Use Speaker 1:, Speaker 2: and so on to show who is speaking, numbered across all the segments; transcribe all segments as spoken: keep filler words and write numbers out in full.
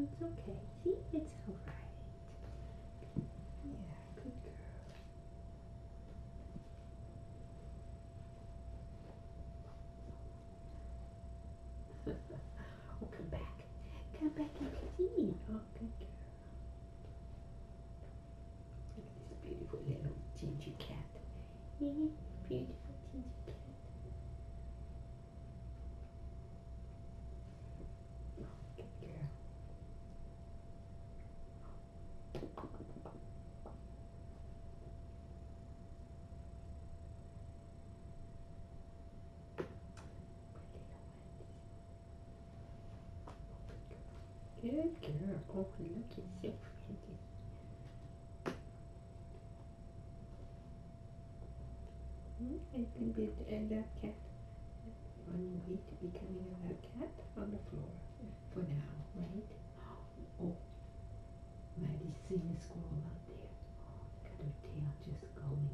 Speaker 1: it's okay. See, it's all right. Yeah, good girl. Oh, come back. Come back and see. Oh, good girl. Look at this beautiful little ginger cat. Beautiful ginger cat. Oh, good girl. Good girl. Oh, look, it's so pretty. Hmm, a little bit a lab cat. On your way to becoming a lab cat on the floor for now, right? Oh, Maddie's seeing a squirrel out there. Got her tail just going.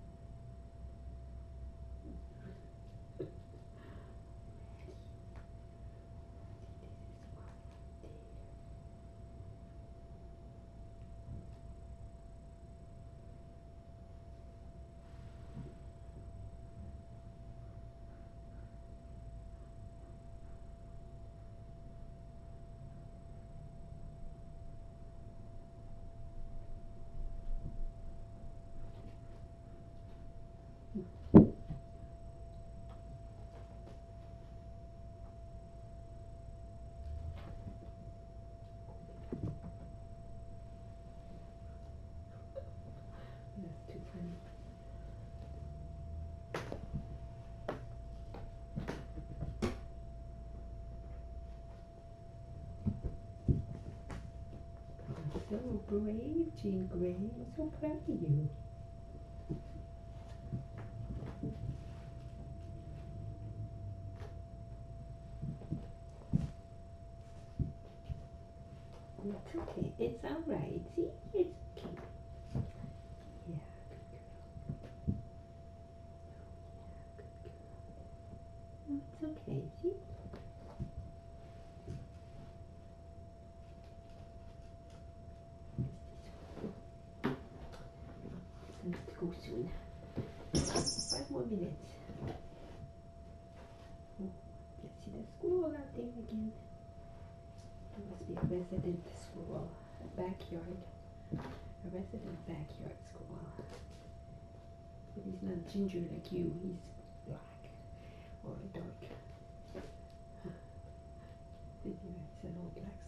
Speaker 1: That's too funny. So brave, Jean Grey. I'm so proud of you. It's okay. It's all right. See? It's okay. Yeah, good girl. Yeah, good girl. Oh, it's okay. See? It's going to go soon. Five more minutes. Oh, you see the squirrel out there again? It must be a resident squirrel. A backyard. A resident backyard squirrel. But he's not ginger like you. He's black or dark. It's an old black